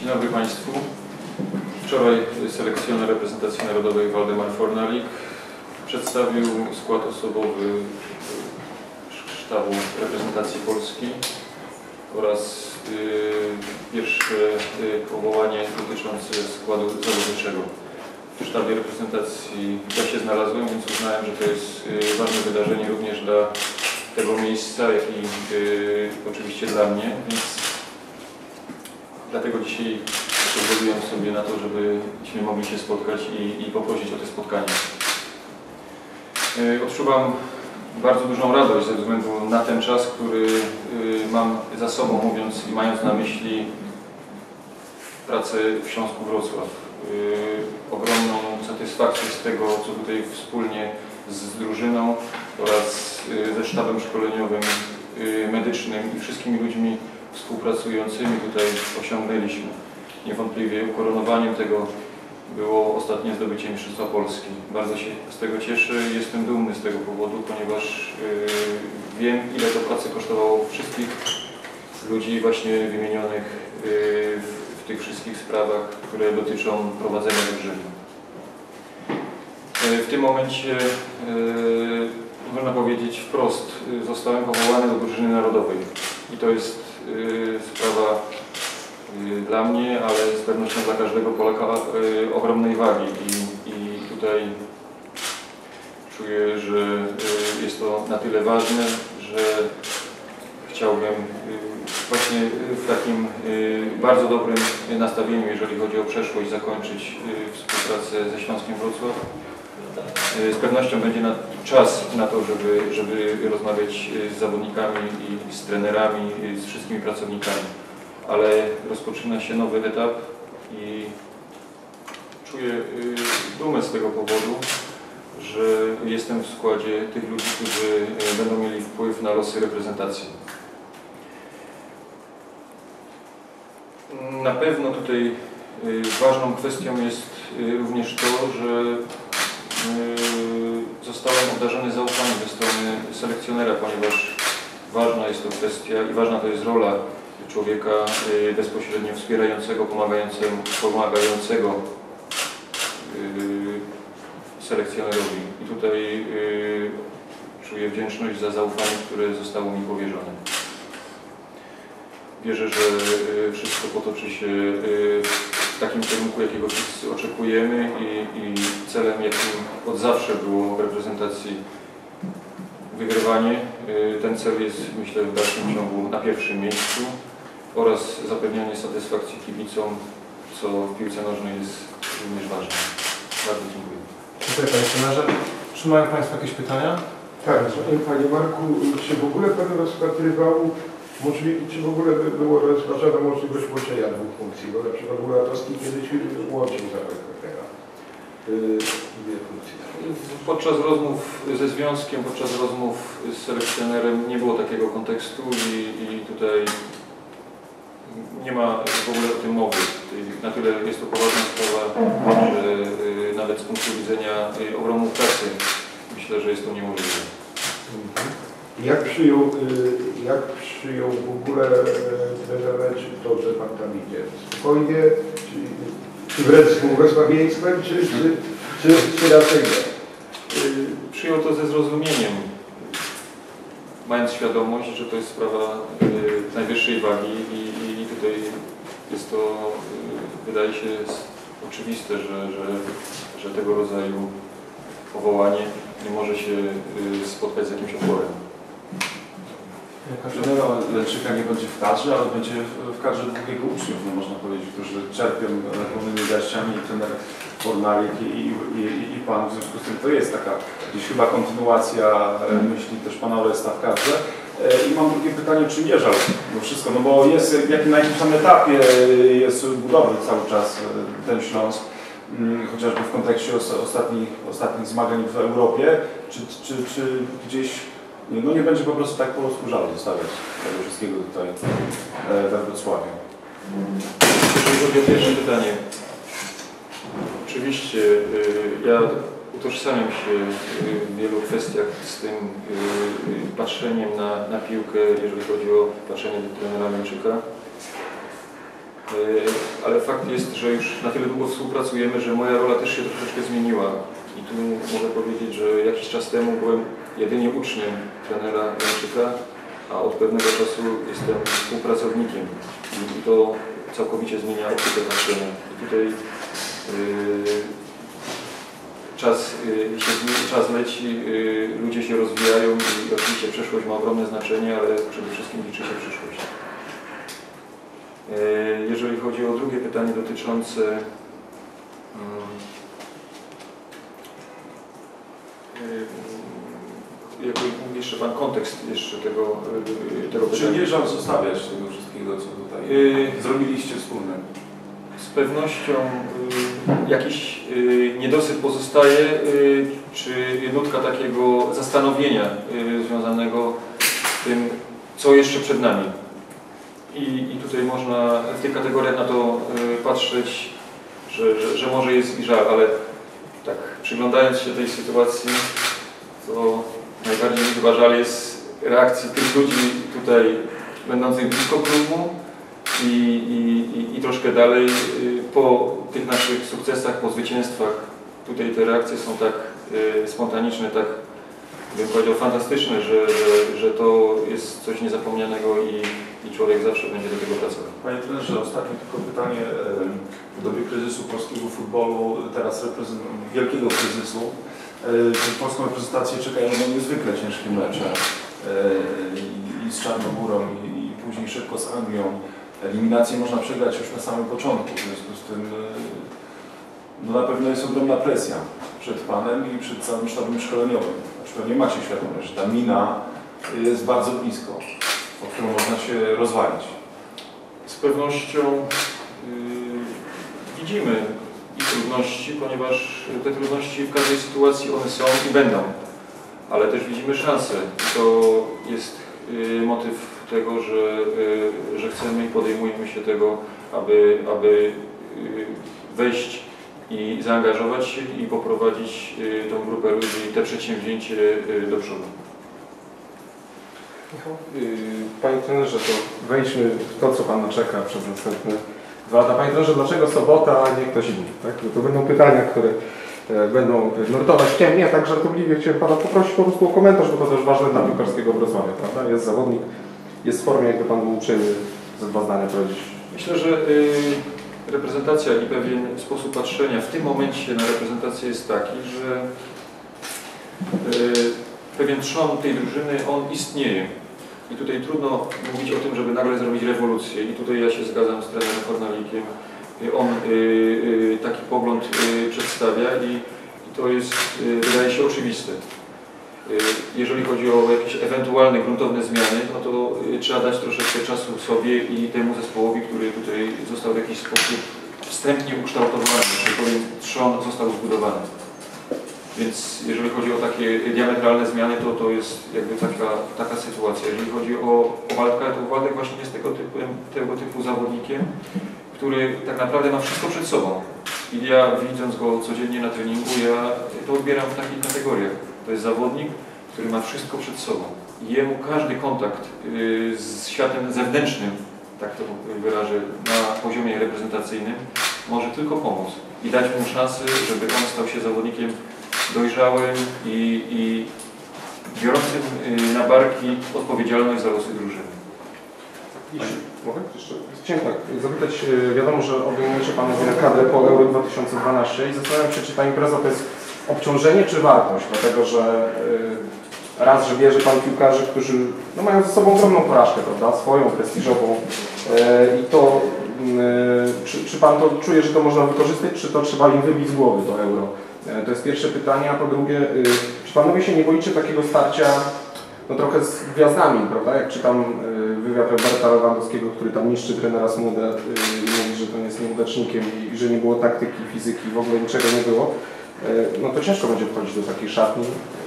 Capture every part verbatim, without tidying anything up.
Dzień dobry Państwu. Wczoraj selekcjoner reprezentacji narodowej Waldemar Fornalik przedstawił skład osobowy sztabu reprezentacji Polski oraz y, pierwsze y, powołanie dotyczące składu zawodniczego. W sztabie reprezentacji ja się znalazłem, więc uznałem, że to jest y, ważne wydarzenie również dla tego miejsca, jak i y, oczywiście dla mnie, więc dlatego dzisiaj pozwoliłem sobie na to, żebyśmy mogli się spotkać i, i poprosić o to spotkanie. Y, odczuwam bardzo dużą radość ze względu na ten czas, który y, mam za sobą, mówiąc i mając na myśli pracę w Śląsku Wrocław. Y, ogromną satysfakcję z tego, co tutaj wspólnie z drużyną oraz y, ze sztabem szkoleniowym, y, medycznym i wszystkimi ludźmi współpracującymi tutaj osiągnęliśmy. Niewątpliwie ukoronowaniem tego było ostatnie zdobycie Mistrzostwa Polski. Bardzo się z tego cieszę i jestem dumny z tego powodu, ponieważ yy, wiem, ile to pracy kosztowało wszystkich ludzi właśnie wymienionych yy, w, w tych wszystkich sprawach, które dotyczą prowadzenia drużyny. Yy, w tym momencie, yy, można powiedzieć wprost, yy, zostałem powołany do drużyny narodowej i to jest yy, sprawa dla mnie, ale z pewnością dla każdego Polaka y, ogromnej wagi i, i tutaj czuję, że y, jest to na tyle ważne, że chciałbym y, właśnie w takim y, bardzo dobrym nastawieniu, jeżeli chodzi o przeszłość, zakończyć y, współpracę ze Śląskiem Wrocław. Y, z pewnością będzie na, czas na to, żeby, żeby rozmawiać z zawodnikami i z trenerami, i z wszystkimi pracownikami. Ale rozpoczyna się nowy etap i czuję y, dumę z tego powodu, że jestem w składzie tych ludzi, którzy y, będą mieli wpływ na losy reprezentacji. Na pewno tutaj y, ważną kwestią jest y, również to, że y, zostałem obdarzony zaufaniem ze strony selekcjonera, ponieważ ważna jest to kwestia i ważna to jest rola człowieka y, bezpośrednio wspierającego, pomagającego, pomagającego y, selekcjonerowi. I tutaj y, czuję wdzięczność za zaufanie, które zostało mi powierzone. Wierzę, że y, wszystko potoczy się y, w takim kierunku, jakiego wszyscy oczekujemy i, i celem, jakim od zawsze było w reprezentacji wygrywanie. Y, ten cel jest, myślę, w dalszym ciągu na pierwszym miejscu oraz zapewnianie satysfakcji kibicom, co w piłce nożnej jest również ważne. Bardzo dziękuję. Dziękuję Panie trenerze. Czy mają Państwo jakieś pytania? Tak, Panie Marku, czy w ogóle Pan rozpatrywał, możliwe, czy w ogóle by było rozważana możliwość łączenia dwóch funkcji, bo na przykład Ulatowski kiedyś łączył zapewne dwie funkcje. Podczas rozmów ze związkiem, podczas rozmów z selekcjonerem nie było takiego kontekstu i, i tutaj nie ma w ogóle o tym mowy. Na tyle jest to poważna sprawa, że y, nawet z punktu widzenia y, ogromu pracy myślę, że jest to niemożliwe. Jak przyjął, y, jak przyjął w ogóle trener, czy to, że Pan tam idzie? Spokojnie, czy, czy wręcz z błogosławieństwem, czy, czy, czy, czy raczej nie? Y, przyjął to ze zrozumieniem, mając świadomość, że to jest sprawa y, najwyższej wagi i, i tutaj jest to, y, wydaje się, oczywiste, że, że, że tego rodzaju powołanie nie może się y, spotkać z jakimś oporem. Trenera Leczyka nie będzie w kadrze, ale będzie w kadrze dwóch jego uczniów, no można powiedzieć, którzy czerpią pełnymi garściami, i trener Fornalik i, i, i, i Pan. W związku z tym to jest taka gdzieś chyba kontynuacja myśli też Pana Oresta w kadrze. I mam drugie pytanie, czy mierzał to wszystko, no bo jest w jakim, na jakimś tam etapie jest budowy cały czas ten Śląsk, chociażby w kontekście ostatnich, ostatnich zmagań w Europie, czy, czy, czy gdzieś no nie będzie po prostu tak po skórzalu zostawiać tego wszystkiego tutaj we Wrocławiu. Jeżeli chodzi o pierwsze pytanie, oczywiście ja utożsamiam się w wielu kwestiach z tym patrzeniem na, na piłkę, jeżeli chodzi o patrzenie do trenera Leczyka. ale fakt jest, że już na tyle długo współpracujemy, że moja rola też się troszeczkę zmieniła. I tu mogę powiedzieć, że jakiś czas temu byłem jedynie uczniem trenera Jańczyka, a od pewnego czasu jestem współpracownikiem. I to całkowicie zmienia optykę patrzenia. I tutaj yy, czas, yy, się, czas leci, yy, ludzie się rozwijają i oczywiście przeszłość ma ogromne znaczenie, ale przede wszystkim liczy się przyszłość. Yy, jeżeli chodzi o drugie pytanie dotyczące yy, jakby jeszcze Pan kontekst jeszcze tego, yy, tego pytania. Czy nie żal zostawiać tego wszystkiego, co tutaj Yy, zrobiliście wspólnie? Z pewnością y, jakiś y, niedosyt pozostaje, y, czy nutka takiego zastanowienia y, związanego z tym, co jeszcze przed nami. I, i tutaj można w tych kategoriach na to y, patrzeć, że, że, że może jest i żal, ale tak przyglądając się tej sytuacji, to najbardziej mi chyba żal jest reakcji tych ludzi tutaj będących blisko klubu, I, i, i troszkę dalej po tych naszych sukcesach, po zwycięstwach. Tutaj te reakcje są tak y, spontaniczne, tak bym powiedział fantastyczne, że, że, że to jest coś niezapomnianego i, i człowiek zawsze będzie do tego pracował. Panie trenerze, ostatnie tylko pytanie. W dobie kryzysu polskiego futbolu, teraz wielkiego kryzysu, polską reprezentację czekają no, niezwykle ciężkie mecze i, i z Czarnogórą i, i później szybko z Anglią. Eliminację można przegrać już na samym początku, w związku z tym no na pewno jest ogromna presja przed Panem i przed całym sztabem szkoleniowym. Znaczy pewnie macie świadomość, że ta mina jest bardzo blisko, o którą można się rozwalić. Z pewnością yy, widzimy i trudności, ponieważ te trudności w każdej sytuacji one są i będą, ale też widzimy szanse. I to jest yy, motyw tego, że, że chcemy i podejmujemy się tego, aby, aby wejść i zaangażować się i poprowadzić tą grupę ludzi, te przedsięwzięcie do przodu. Panie trenerze, to wejdźmy w to, co Pana czeka przez następne dwa lata. Panie trenerze, dlaczego sobota, a nie ktoś inny? Tak? To będą pytania, które będą nurtować. Chciałem, nie, tak żartobliwie chciałem Pana poprosić po prostu o komentarz, bo to też ważne dla piłkarskiego Wrocławia, prawda? Jest zawodnik, jest w formie, jakby Pan był uprzejmy ze dwa zdania powiedzieć. Myślę, że y, reprezentacja i pewien sposób patrzenia w tym momencie na reprezentację jest taki, że y, pewien trzon tej drużyny, on istnieje. I tutaj trudno mówić o tym, żeby nagle zrobić rewolucję. I tutaj ja się zgadzam z trenerem Fornalikiem. On y, y, taki pogląd y, przedstawia i, i to jest, y, wydaje się, oczywiste. Jeżeli chodzi o jakieś ewentualne gruntowne zmiany, no to trzeba dać troszeczkę czasu sobie i temu zespołowi, który tutaj został w jakiś sposób wstępnie ukształtowany, że powiem, trzon został zbudowany. Więc jeżeli chodzi o takie diametralne zmiany, to to jest jakby taka, taka sytuacja. Jeżeli chodzi o, o Waldka, to Waldek właśnie jest tego typu, tego typu zawodnikiem, który tak naprawdę ma wszystko przed sobą. I ja, widząc go codziennie na treningu, ja to odbieram w takich kategoriach. To jest zawodnik, który ma wszystko przed sobą. I jemu każdy kontakt yy, z światem zewnętrznym, tak to wyrażę, na poziomie reprezentacyjnym, może tylko pomóc i dać mu szansę, żeby on stał się zawodnikiem dojrzałym i, i biorącym yy, na barki odpowiedzialność za losy drużyny. Mogę? Jeszcze chciałem tak zapytać, wiadomo, że obejmujecie Panowie kadrę po Euro dwa tysiące dwanaście i zastanawiam się, czy ta impreza to jest obciążenie czy wartość, dlatego że y, raz, że bierze Pan piłkarzy, którzy no, mają ze sobą ogromną porażkę, prawda, swoją, prestiżową y, i to y, czy, czy Pan to czuje, że to można wykorzystać, czy to trzeba im wybić z głowy to Euro? Y, to jest pierwsze pytanie, a po drugie, y, czy Panowie się nie boicie takiego starcia no trochę z gwiazdami, prawda? Jak czytam y, wywiad Roberta Lewandowskiego, który tam niszczy trenera Smudę y, i mówi, że to jest nieudacznikiem i, i że nie było taktyki, fizyki, w ogóle niczego nie było, y, no to ciężko będzie wchodzić do takiej szatni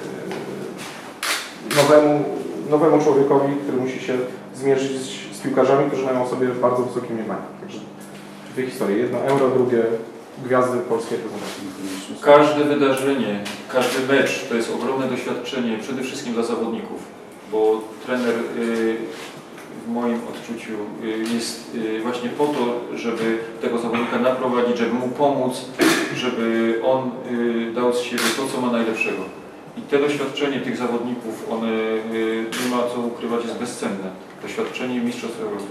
y, nowemu, nowemu człowiekowi, który musi się zmierzyć z, z piłkarzami, którzy mają o sobie bardzo wysokie mniemanie. Także dwie historie. Jedno Euro, drugie gwiazdy polskiej reprezentacji. Każde wydarzenie, każdy mecz to jest ogromne doświadczenie przede wszystkim dla zawodników, bo trener y, w moim odczuciu jest właśnie po to, żeby tego zawodnika naprowadzić, żeby mu pomóc, żeby on dał z siebie to, co ma najlepszego. I te doświadczenie tych zawodników, one, nie ma co ukrywać, jest bezcenne. Doświadczenie Mistrzostw Europy.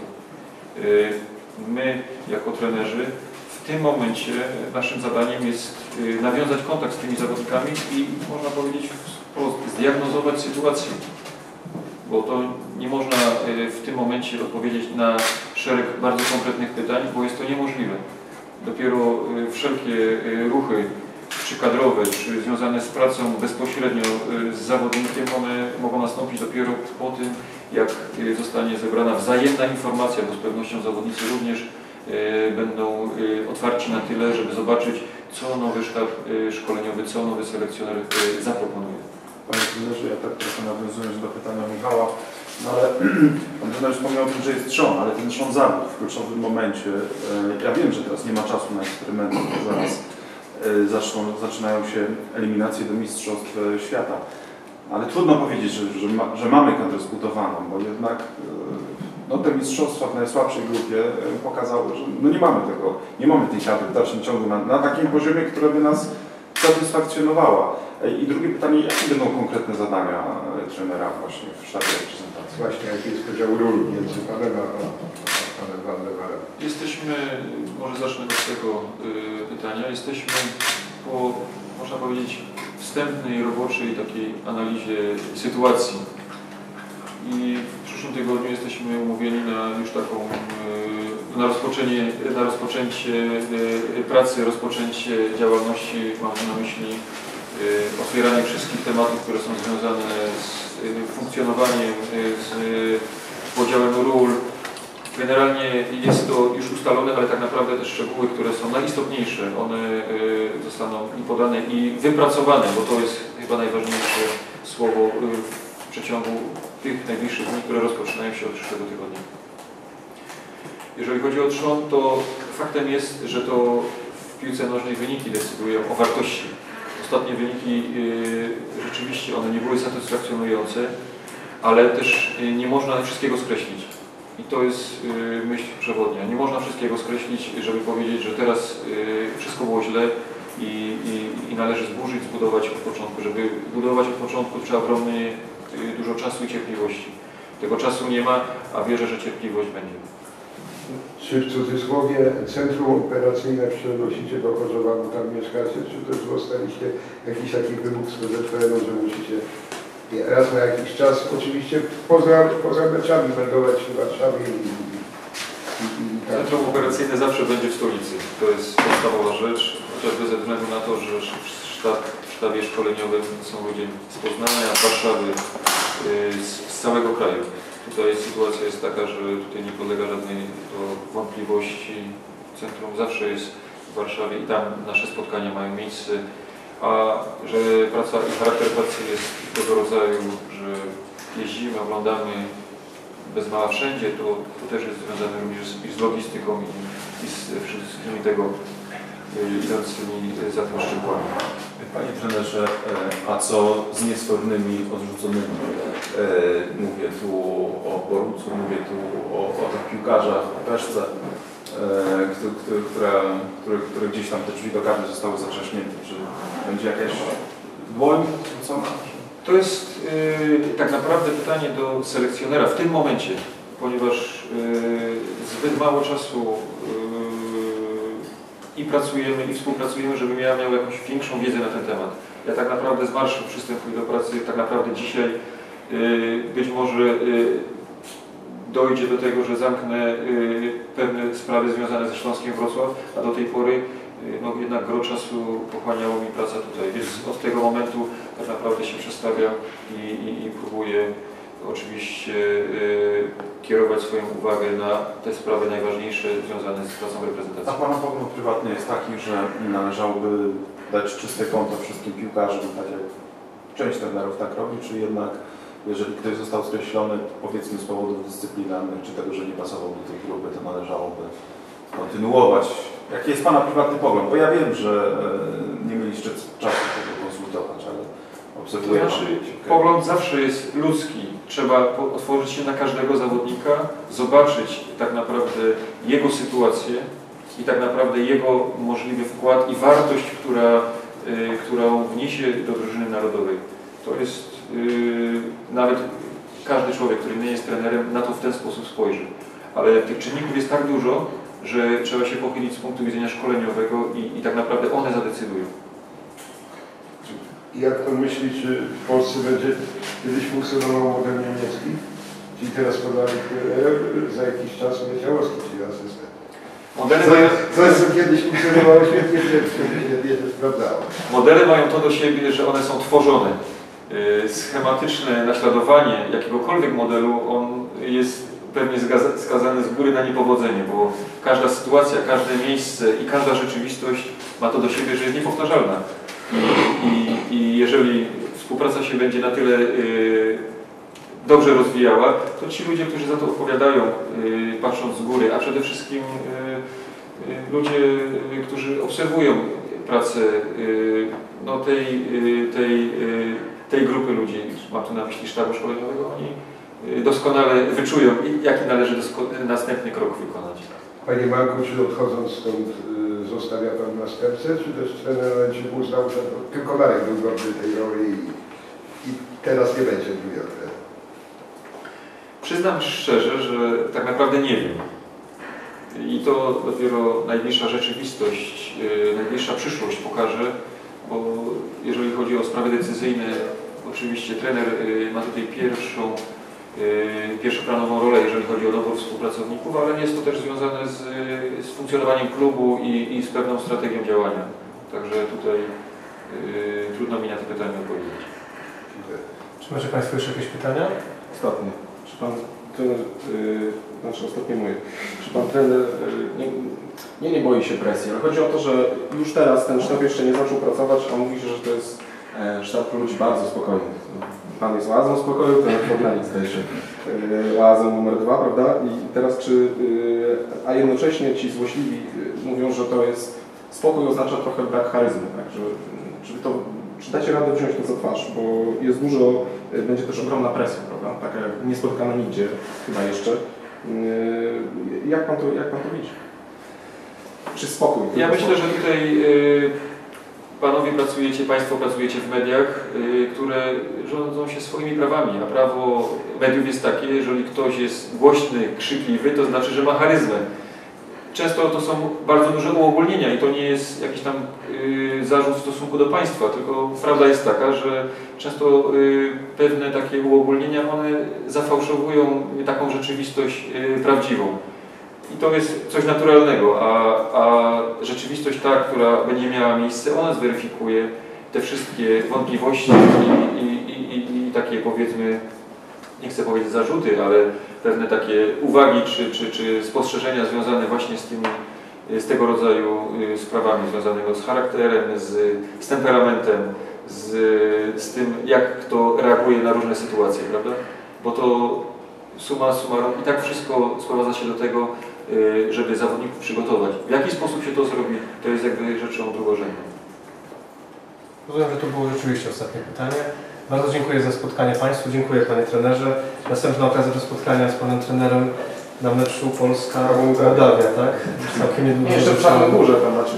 My, jako trenerzy, w tym momencie naszym zadaniem jest nawiązać kontakt z tymi zawodnikami i, można powiedzieć wprost, zdiagnozować sytuację. Bo to nie można w tym momencie odpowiedzieć na szereg bardzo konkretnych pytań, bo jest to niemożliwe. Dopiero wszelkie ruchy, czy kadrowe, czy związane z pracą bezpośrednio z zawodnikiem, one mogą nastąpić dopiero po tym, jak zostanie zebrana wzajemna informacja, bo z pewnością zawodnicy również będą otwarci na tyle, żeby zobaczyć, co nowy sztab szkoleniowy, co nowy selekcjoner zaproponuje. Panie trenerze, ja tak trochę nawiązując do pytania Michała, no ale pan trener wspomniał o tym, że jest trzon, ale ten trzon zawiódł w kluczowym momencie. Ja wiem, że teraz nie ma czasu na eksperymenty, bo zaraz zaczną, zaczynają się eliminacje do Mistrzostw Świata. Ale trudno powiedzieć, że, że, ma, że mamy kadrę zbudowaną, bo jednak no, te mistrzostwa w najsłabszej grupie pokazały, że no, nie mamy tego, nie mamy tej kadry w dalszym ciągu na, na takim poziomie, która by nas satysfakcjonowała. I drugie pytanie, jakie będą konkretne zadania trenera właśnie w sztabie reprezentacji? Właśnie, jaki jest podział ról między panem a, a, a panem Van der Waalen? Jesteśmy, może zacznę od tego y, pytania, jesteśmy po, można powiedzieć, wstępnej, roboczej takiej analizie sytuacji. I w przyszłym tygodniu jesteśmy umówieni na już taką, y, na, rozpoczęcie, na rozpoczęcie y, pracy, rozpoczęcie działalności, mam na myśli y, otwieranie wszystkich tematów, które są związane z y, funkcjonowaniem, y, z y, podziałem ról. Generalnie jest to już ustalone, ale tak naprawdę te szczegóły, które są najistotniejsze, one y, zostaną i podane i wypracowane, bo to jest chyba najważniejsze słowo y, w przeciągu tych najbliższych dni, które rozpoczynają się od przyszłego tygodnia. Jeżeli chodzi o trzon, to faktem jest, że to w piłce nożnej wyniki decydują o wartości. Ostatnie wyniki y, rzeczywiście one nie były satysfakcjonujące, ale też y, nie można wszystkiego skreślić. I to jest y, myśl przewodnia. Nie można wszystkiego skreślić, żeby powiedzieć, że teraz y, wszystko było źle i, i, i należy zburzyć, zbudować od początku. Żeby budować od początku, trzeba ogromnie y, dużo czasu i cierpliwości. Tego czasu nie ma, a wierzę, że cierpliwość będzie. Czy w cudzysłowie centrum operacyjne przenosicie do Chorzowa, bo tam mieszkacie, czy też zostaliście jakiś taki wymóg z P Z P N-u, że musicie raz na jakiś czas, oczywiście poza, poza meczami meldować w Warszawie i, i, i tak. Centrum operacyjne zawsze będzie w stolicy. To jest podstawowa rzecz, chociażby ze względu na to, że w, sztab, w sztabie szkoleniowym są ludzie z Poznania, z Warszawy, z, z całego kraju. Tutaj sytuacja jest taka, że tutaj nie podlega żadnej wątpliwości. Centrum zawsze jest w Warszawie i tam nasze spotkania mają miejsce. A że praca i charakter pracy jest tego rodzaju, że jeździmy, oglądamy bez mała wszędzie, to, to też jest związane również z, i z logistyką i, i z wszystkimi tego idącymi za tym szczegółami. Panie trenerze, a co z niesfornymi odrzuconymi? Mówię tu o Borucu, mówię tu o, o tych piłkarzach, o Peszce, które, które, które, które gdzieś tam te drzwi do kadry zostały zatrzaśnięte. Czy będzie jakaś dłoń odwrócona? To jest yy, tak naprawdę pytanie do selekcjonera w tym momencie, ponieważ yy, zbyt mało czasu yy, i pracujemy, i współpracujemy, żebym ja miał jakąś większą wiedzę na ten temat. Ja tak naprawdę z marszu przystępuję do pracy, tak naprawdę dzisiaj yy, być może yy, dojdzie do tego, że zamknę y, pewne sprawy związane ze Śląskiem Wrocław, a do tej pory y, no, jednak gro czasu pochłaniało mi praca tutaj, więc od tego momentu tak naprawdę się przestawiam i, i, i próbuję oczywiście y, kierować swoją uwagę na te sprawy najważniejsze związane z pracą A reprezentacji. Pana pogląd prywatny jest taki, że należałoby dać czyste konto wszystkim piłkarzom, tak jak część trenerów tak robi, czy jednak jeżeli ktoś został skreślony, powiedzmy z powodów dyscyplinarnych, czy tego, że nie pasował do tej grupy, to należałoby kontynuować. Jaki jest Pana prywatny pogląd? Bo ja wiem, że nie mieliście czasu tego konsultować, ale obserwuje To Pan? znaczy, Okej. pogląd zawsze jest ludzki. Trzeba po- otworzyć się na każdego zawodnika, zobaczyć tak naprawdę jego sytuację i tak naprawdę jego możliwy wkład i wartość, która, y, którą wniesie do drużyny narodowej. To jest y, nawet każdy człowiek, który nie jest trenerem, na to w ten sposób spojrzy. Ale tych czynników jest tak dużo, że trzeba się pochylić z punktu widzenia szkoleniowego i, i tak naprawdę one zadecydują. I jak Pan myśli, czy w Polsce będzie kiedyś funkcjonował model niemiecki? Czyli teraz podany trener, za jakiś czas Mieciałowski, czyli asystent. Modele Co, mają, co jest, kiedyś funkcjonowało świetnie, świetnie się sprawdzało. modele mają to do siebie, że one są tworzone. Yy, Schematyczne naśladowanie jakiegokolwiek modelu, on jest pewnie zgaza- skazany z góry na niepowodzenie, bo każda sytuacja, każde miejsce i każda rzeczywistość ma to do siebie, że jest niepowtarzalna. I, i, i jeżeli współpraca się będzie na tyle yy, dobrze rozwijała, to ci ludzie, którzy za to odpowiadają, yy, patrząc z góry, a przede wszystkim yy, yy, ludzie, yy, którzy obserwują pracę yy, no, tej, yy, tej, yy, tej grupy ludzi, mam tu na myśli sztabu szkoleniowego, oni yy, doskonale wyczują, jaki należy dosko- następny krok wykonać. Panie Marku, czy odchodząc stąd y, zostawia Pan następcę, czy też trener będzie uznał, że to tylko Marek był godny tej roli i, i teraz nie będzie drugiego trenera? Przyznam szczerze, że tak naprawdę nie wiem. I to dopiero najbliższa rzeczywistość, yy, najbliższa przyszłość pokaże, bo jeżeli chodzi o sprawy decyzyjne, oczywiście trener yy, ma tutaj pierwszą, yy, pierwszoplanową rolę, jeżeli chodzi o dobór współpracowników, ale jest to też związane z, yy, z funkcjonowaniem klubu i, i z pewną strategią działania. Także tutaj yy, trudno mi na to pytanie odpowiedzieć. Dziękuję. Czy macie Państwo jeszcze jakieś pytania? Ostatnie. Czy Pan trener, yy, znaczy ostatnie moje, czy Pan trener yy, nie, nie, nie boi się presji, ale chodzi o to, że już teraz ten sztab jeszcze nie zaczął pracować, a mówi się, że to jest e, sztab ludzi bardzo spokojnych. Pan jest oazą spokoju, ten Fornalik zdaje się yy, oazą numer dwa, prawda? I teraz czy, yy, a jednocześnie ci złośliwi yy, mówią, że to jest spokój oznacza trochę brak charyzmy, także czy to czy dacie radę wziąć to za twarz, bo jest dużo, y, będzie też ogromna presja, prawda? Taka jak niespotykana nigdzie, chyba jeszcze. Yy, jak, pan to, jak Pan to widzi? Czy spokój? Ja tylko myślę, spokój. że tutaj y, Panowie pracujecie, Państwo pracujecie w mediach, y, które rządzą się swoimi prawami, a prawo mediów jest takie, jeżeli ktoś jest głośny, krzykliwy, to znaczy, że ma charyzmę. Często to są bardzo duże uogólnienia i to nie jest jakiś tam y, zarzut w stosunku do państwa, tylko prawda jest taka, że często y, pewne takie uogólnienia, one zafałszowują taką rzeczywistość y, prawdziwą. I to jest coś naturalnego, a, a rzeczywistość ta, która będzie miała miejsce, ona zweryfikuje te wszystkie wątpliwości i, i, i, i, i takie, powiedzmy, nie chcę powiedzieć zarzuty, ale pewne takie uwagi czy, czy, czy spostrzeżenia związane właśnie z tymi, z tego rodzaju sprawami, związanego z charakterem, z, z temperamentem, z, z tym, jak kto reaguje na różne sytuacje, prawda? Bo to summa summarum i tak wszystko sprowadza się do tego, żeby zawodników przygotować. W jaki sposób się to zrobi, to jest jakby rzeczą drugorzędną. Rozumiem, że to było rzeczywiście ostatnie pytanie. Bardzo dziękuję za spotkanie Państwu, dziękuję Panie Trenerze. Następna okazja do spotkania z Panem Trenerem na meczu Polska-Mołdawia, tak? Całkiem niedługo. Nie, jeszcze w Czarnej Górze tam macie.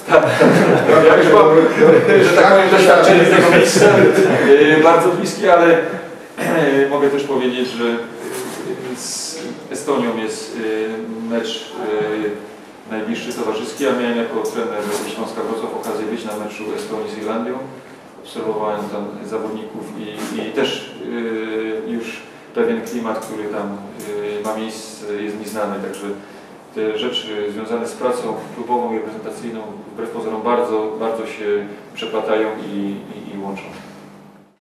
Ja już mam, że tak powiem, doświadczenie z tego miejsca, yy, bardzo bliskie, ale yy, mogę też powiedzieć, że yy, z Estonią jest yy, mecz yy, najbliższy towarzyski. Ja miałem jako trener Śląska Wrocław okazję być na meczu Estonii z Irlandią. Obserwowałem tam zawodników i, i też yy, już pewien klimat, który tam yy, ma miejsce, jest mi znany, także te rzeczy związane z pracą klubową i reprezentacyjną wbrew pozorom bardzo, bardzo się przeplatają i, i, i łączą.